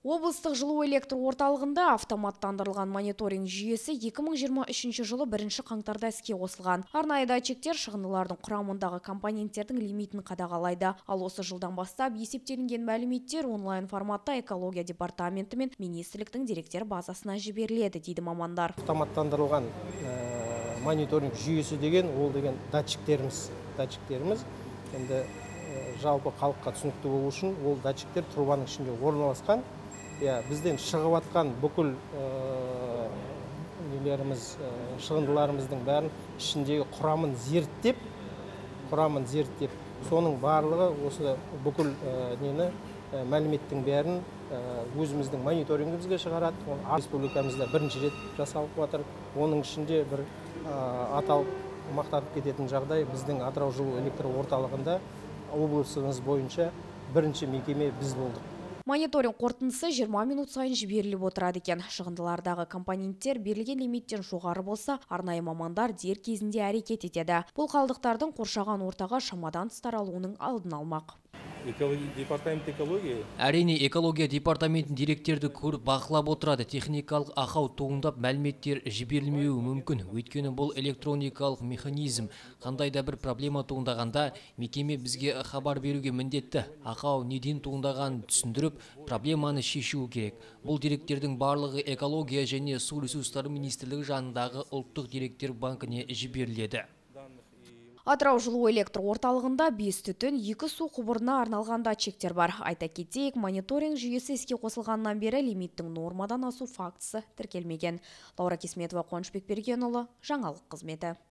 Облыстық жылу электр орталығында автоматтандырылған мониторинг жүйесі 2023 жылы 1 қаңтарда іске қосылған. Арнайы датчиктер шығындылардың құрамындағы компоненттердің лимитін қадағалайды. Ал осы жылдан бастап есептелінген мәліметтер онлайн форматта экология департаменті мен министрліктің деректер базасына жіберіледі, дейді мамандар. Автоматтандырылған мониторинг жүйесі деген, ол деген датчиктеріміз. Енді жалпы халыққа түсінікті болу үшін, ол датчиктер трубаның ішінде орналасқан. Бізден шығып атқан бүкіл шығындыларымыздың бәрін ішіндегі құрамын зерттеп, соның барлығы осы бүкіл мәліметтің бәрін өзіміздің мониторингімізге шығарады. Республикамызда бірінші рет жасалып жатыр. Оның ішінде бір аталып мақтанып кететін жағдай, біздің Атырау жылу электр орталығында облысымыз бойынша бірінші мекеме біз болдық. Мониторинг қорытындысы 20 минут сайын жіберіліп отырады екен. Шығындылардағы компоненттер берілген лимиттен жоғары болса, арнайы мамандар дер кезінде әрекет етеді. Бұл қалдықтардың қоршаған ортаға шамадан тыс таралуының алдын алмақ. Әрине, экология департаментінің деректерді көріп бақылап отырады. Техникалық ақау туындап, мәліметтер жіберілмеуі мүмкін. Өйткені бұл электроникалық механизм. Қандай да бір проблема туындағанда, мекеме бізге хабар беруге міндетті. Ақау неден туындағанын түсіндіріп, проблеманы шешуі керек. Бұл деректердің барлығы экология және су ресурстары министрлігі жанындағы ұлттық деректер банкіне жіберіледі. Атырау жылу электр орталығында 5 түтін, 2 су құбырына арналған датчиктер бар. Айта кетейік, мониторинг жүйесі іске қосылғаннан бері лимиттің нормадан асу фактісі тіркелмеген. Лаура Кесметова, Қуанышбек Бергенұлы, жаңалық қызметі.